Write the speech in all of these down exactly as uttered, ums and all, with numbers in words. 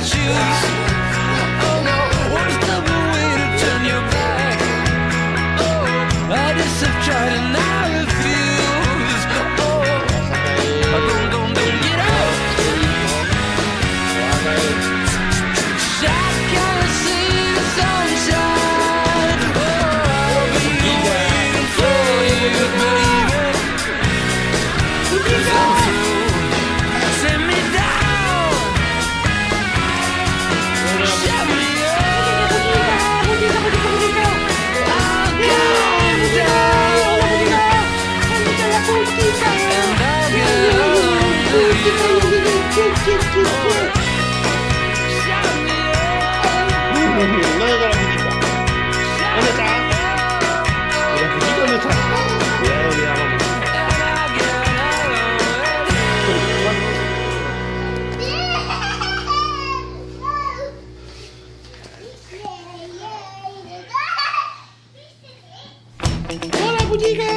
choose. Oh no, one step away to turn your back. Oh, I just have tried and I refuse. Oh, don't, don't, don't get out. I can't see the sunshine. Oh, I'll be waiting for you, baby. Send me down. Shut me up. I'll come down. And I'll get under you. Shut me up. ¿Dónde está la putita? ¿Dónde está? ¿Y la putita dónde está? Cuidado, ya vamos. And I'll get ¡Hola, puchica!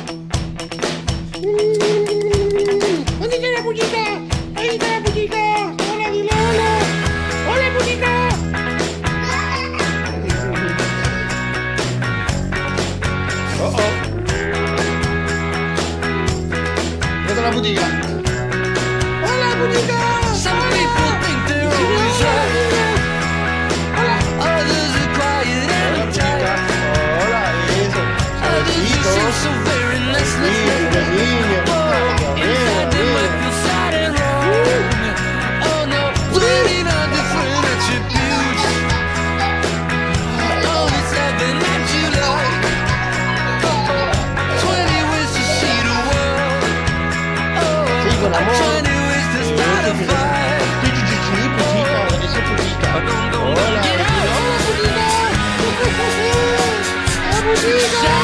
¿Dónde está la puchica? Ahí está la puchica. Hola, dile hola. Hola, puchica. Oh, oh. ¿Dónde está la puchica? Hola, puchica. Some people think they're always right. Others are quiet Hola, and puchica. tight. Hola, eso. Others just seem so very restless. Niño, niño. Oh, inside they might feel sad and wrong. Oh no, twenty nine different attributes. Always something that you like. Twenty ways to see the world. Sí, con Oh, amor. twenty ways to start a fight. Sí, sí, sí, sí, puchica. Esa puchica. Don't, don't, Hola, don't get out. hola, puchica. Hola, puchica. Shut